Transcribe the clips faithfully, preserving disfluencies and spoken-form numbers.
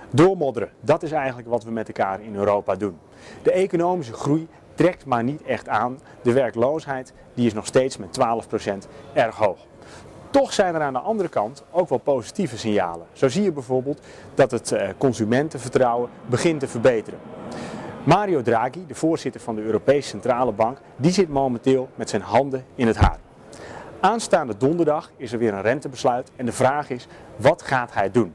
Doormodderen, dat is eigenlijk wat we met elkaar in Europa doen. De economische groei trekt maar niet echt aan. De werkloosheid die is nog steeds met twaalf procent erg hoog. Toch zijn er aan de andere kant ook wel positieve signalen. Zo zie je bijvoorbeeld dat het consumentenvertrouwen begint te verbeteren. Mario Draghi, de voorzitter van de Europese Centrale Bank, die zit momenteel met zijn handen in het haar. Aanstaande donderdag is er weer een rentebesluit en de vraag is, wat gaat hij doen?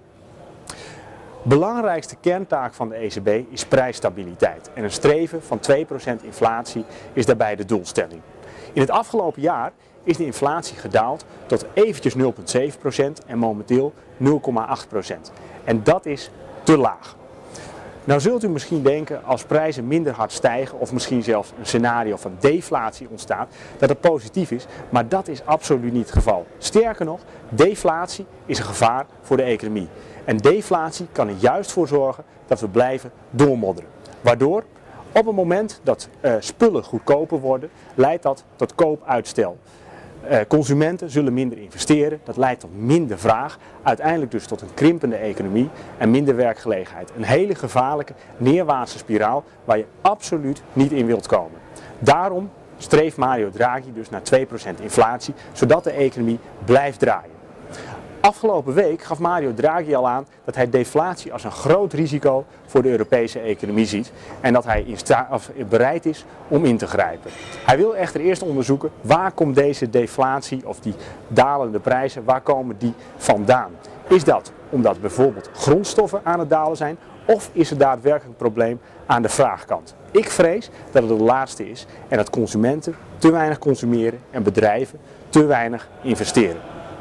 Belangrijkste kerntaak van de E C B is prijsstabiliteit en een streven van twee procent inflatie is daarbij de doelstelling. In het afgelopen jaar is de inflatie gedaald tot eventjes nul komma zeven procent en momenteel nul komma acht procent. En dat is te laag. Nou zult u misschien denken, als prijzen minder hard stijgen of misschien zelfs een scenario van deflatie ontstaat, dat het positief is, maar dat is absoluut niet het geval. Sterker nog, deflatie is een gevaar voor de economie. En deflatie kan er juist voor zorgen dat we blijven doormodderen. Waardoor op het moment dat uh, spullen goedkoper worden, leidt dat tot koopuitstel. Uh, consumenten zullen minder investeren, dat leidt tot minder vraag, uiteindelijk dus tot een krimpende economie en minder werkgelegenheid. Een hele gevaarlijke neerwaartse spiraal waar je absoluut niet in wilt komen. Daarom streeft Mario Draghi dus naar twee procent inflatie, zodat de economie blijft draaien. Afgelopen week gaf Mario Draghi al aan dat hij deflatie als een groot risico voor de Europese economie ziet en dat hij in sta- of bereid is om in te grijpen. Hij wil echter eerst onderzoeken waar komt deze deflatie of die dalende prijzen, waar komen die vandaan? Is dat omdat bijvoorbeeld grondstoffen aan het dalen zijn of is er daadwerkelijk een probleem aan de vraagkant? Ik vrees dat het het laatste is en dat consumenten te weinig consumeren en bedrijven te weinig investeren.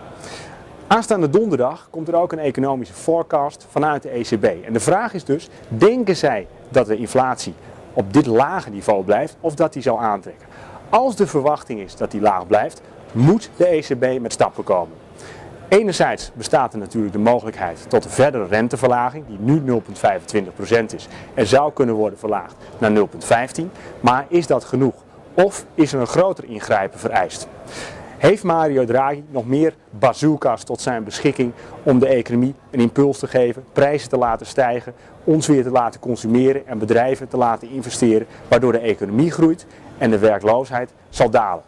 Aanstaande donderdag komt er ook een economische forecast vanuit de E C B. En de vraag is dus, denken zij dat de inflatie op dit lage niveau blijft of dat die zal aantrekken? Als de verwachting is dat die laag blijft, moet de E C B met stappen komen. Enerzijds bestaat er natuurlijk de mogelijkheid tot een verdere renteverlaging, die nu nul komma vijfentwintig procent is en zou kunnen worden verlaagd naar nul komma vijftien. Maar is dat genoeg? Of is er een groter ingrijpen vereist? Heeft Mario Draghi nog meer bazooka's tot zijn beschikking om de economie een impuls te geven, prijzen te laten stijgen, ons weer te laten consumeren en bedrijven te laten investeren, waardoor de economie groeit en de werkloosheid zal dalen?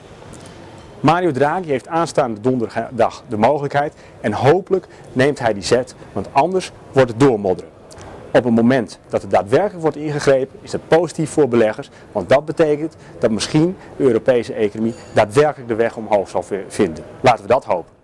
Mario Draghi heeft aanstaande donderdag de mogelijkheid en hopelijk neemt hij die zet, want anders wordt het doormodderen. Op het moment dat er daadwerkelijk wordt ingegrepen is dat positief voor beleggers, want dat betekent dat misschien de Europese economie daadwerkelijk de weg omhoog zal vinden. Laten we dat hopen.